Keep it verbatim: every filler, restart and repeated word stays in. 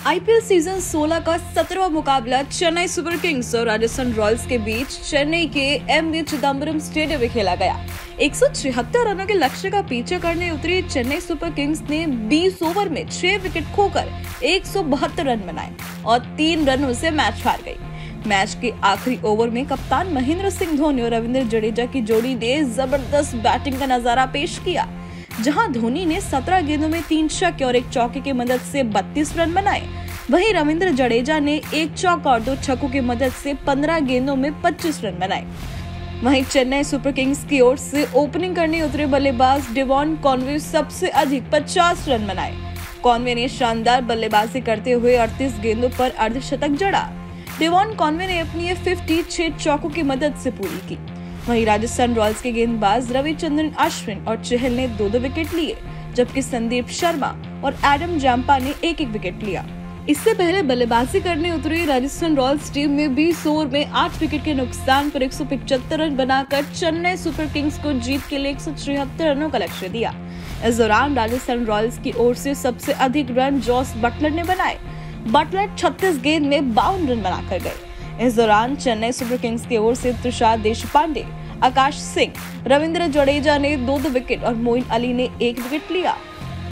IPL season सोलह का सत्रहवां मुकाबला चेन्नई सुपर किंग्स और राजस्थान रॉयल्स के बीच चेन्नई के एम वी चिदम्बरम स्टेडियम में खेला गया। एक सौ छिहत्तर रनों के लक्ष्य का पीछा करने उतरी चेन्नई सुपर किंग्स ने बीस ओवर में छह विकेट खोकर एक सौ बहत्तर रन बनाए और तीन रनों से मैच हार गई। मैच के आखिरी ओवर में कप्तान महेंद्र सिंह धोनी और रविंद्र जडेजा की जोड़ी ने जबरदस्त बैटिंग का नजारा पेश किया, जहां धोनी ने सत्रह गेंदों में तीन छक्के और एक चौके की मदद से बत्तीस रन बनाए। वहीं रविंद्र जडेजा ने एक चौका और दो छक्कों की मदद से पंद्रह गेंदों में पच्चीस रन बनाए। वहीं चेन्नई सुपर किंग्स की ओर से ओपनिंग करने उतरे बल्लेबाज डेवॉन कॉनवे सबसे अधिक पचास रन बनाए। कॉनवे ने शानदार बल्लेबाजी करते हुए अड़तीस गेंदों पर अर्धशतक जड़ा। डेवॉन कॉनवे ने अपनी ये फिफ्टी छह चौकों की मदद से पूरी की। वहीं राजस्थान रॉयल्स के गेंदबाज रविचंद्रन अश्विन और चहल ने दो दो विकेट लिए, जबकि संदीप शर्मा और एडम जाम्पा ने एक एक विकेट लिया। इससे पहले बल्लेबाजी करने उतरी राजस्थान रॉयल्स टीम में बीस ओवर में आठ विकेट के नुकसान पर एक सौ पचहत्तर रन बनाकर चेन्नई सुपर किंग्स को जीत के लिए एक सौ छिहत्तर रनों का लक्ष्य दिया। इस दौरान राजस्थान रॉयल्स की ओर से सबसे अधिक रन जॉस बटलर ने बनाए। बटलर छत्तीस गेंद में बावन रन बनाकर गए। इस दौरान चेन्नई सुपर किंग्स की ओर से तुषार देशपांडे, आकाश सिंह, रविंद्र जडेजा ने दो दो विकेट और मोइन अली ने एक विकेट लिया।